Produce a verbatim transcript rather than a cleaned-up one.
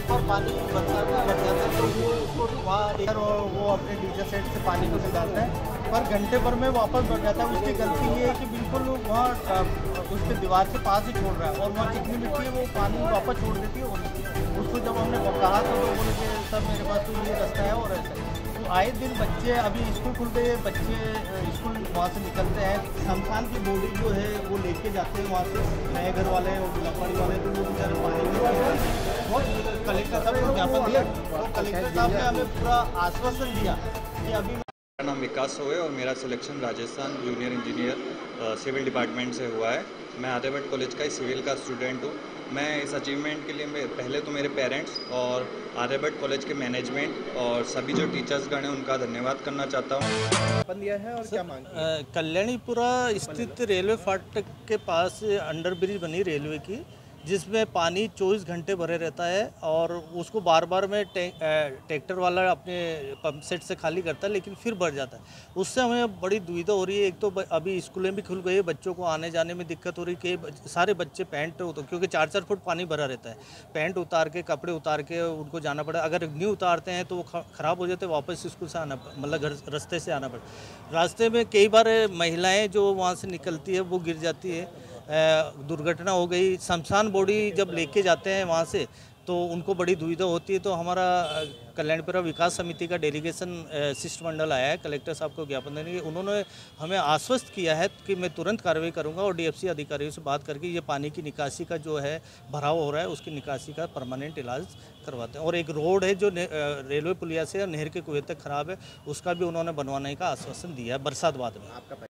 और पानी बरसात में भर जाता है तो वो उसको वहाँ लेकर और वो अपने डीजल सेट से पानी को निकालता है, पर घंटे भर में वापस भर जाता है। उसकी गलती ये है कि बिल्कुल वहाँ उसके दीवार के पास ही छोड़ रहा है और वहाँ जितनी मिट्टी है वो पानी वापस छोड़ देती है। और उसको जब हमने कहा तो लोग बोले कि सर मेरे पास तो ये रास्ता है और ऐसा है। तो आए दिन बच्चे, अभी स्कूल खुल गए, बच्चे स्कूल वहाँ से निकलते हैं, शमशान की बॉडी जो है वो लेके जाते हैं वहाँ से नए घर वाले और गुलाबड़ी वाले, तो वो बेचारे पानी में बहुत कलेक्टर साहब को ज्ञापन दिया और कलेक्टर साहब ने हमें पूरा आश्वासन दिया कि अभी। मेरा नाम विकास हुए और मेरा selection Rajasthan junior engineer civil department से हुआ है। मैं आर्यभट्ट कॉलेज का ही सिविल का स्टूडेंट हूँ। मैं इस अचीवमेंट के लिए मैं पहले तो मेरे पेरेंट्स और आर्यभट्ट कॉलेज के मैनेजमेंट और सभी जो टीचर्स गण हैं उनका धन्यवाद करना चाहता हूँ। दिया है और क्या मांग है? कल्याणीपुरा स्थित रेलवे फाटक के पास अंडर ब्रिज बनी रेलवे की, जिसमें पानी चौबीस घंटे भरे रहता है और उसको बार बार में ट्रैक्टर वाला अपने पंप सेट से खाली करता है, लेकिन फिर भर जाता है। उससे हमें बड़ी दुविधा हो रही है। एक तो अभी स्कूलें भी खुल गई है, बच्चों को आने जाने में दिक्कत हो रही है कि सारे बच्चे पैंट उतर, क्योंकि चार चार फुट पानी भरा रहता है, पैंट उतार के कपड़े उतार के उनको जाना पड़ा। अगर नहीं उतारते हैं तो वो ख़राब हो जाते, वापस स्कूल से आना, मतलब घर रास्ते से आना पड़ा। रास्ते में कई बार महिलाएँ जो वहाँ से निकलती है वो गिर जाती है, दुर्घटना हो गई। शमशान बॉडी जब लेके जाते हैं वहाँ से तो उनको बड़ी दुविधा होती है। तो हमारा कल्याणपुरा विकास समिति का डेलीगेशन शिष्टमंडल आया है कलेक्टर साहब को ज्ञापन देने के। उन्होंने हमें आश्वस्त किया है कि मैं तुरंत कार्रवाई करूंगा और डीएफसी अधिकारियों से बात करके ये पानी की निकासी का जो है भराव हो रहा है उसकी निकासी का परमानेंट इलाज करवाते हैं। और एक रोड है जो रेलवे पुलिया से नहर के कुएं तक खराब है, उसका भी उन्होंने बनवाने का आश्वासन दिया है बरसात बाद में। आपका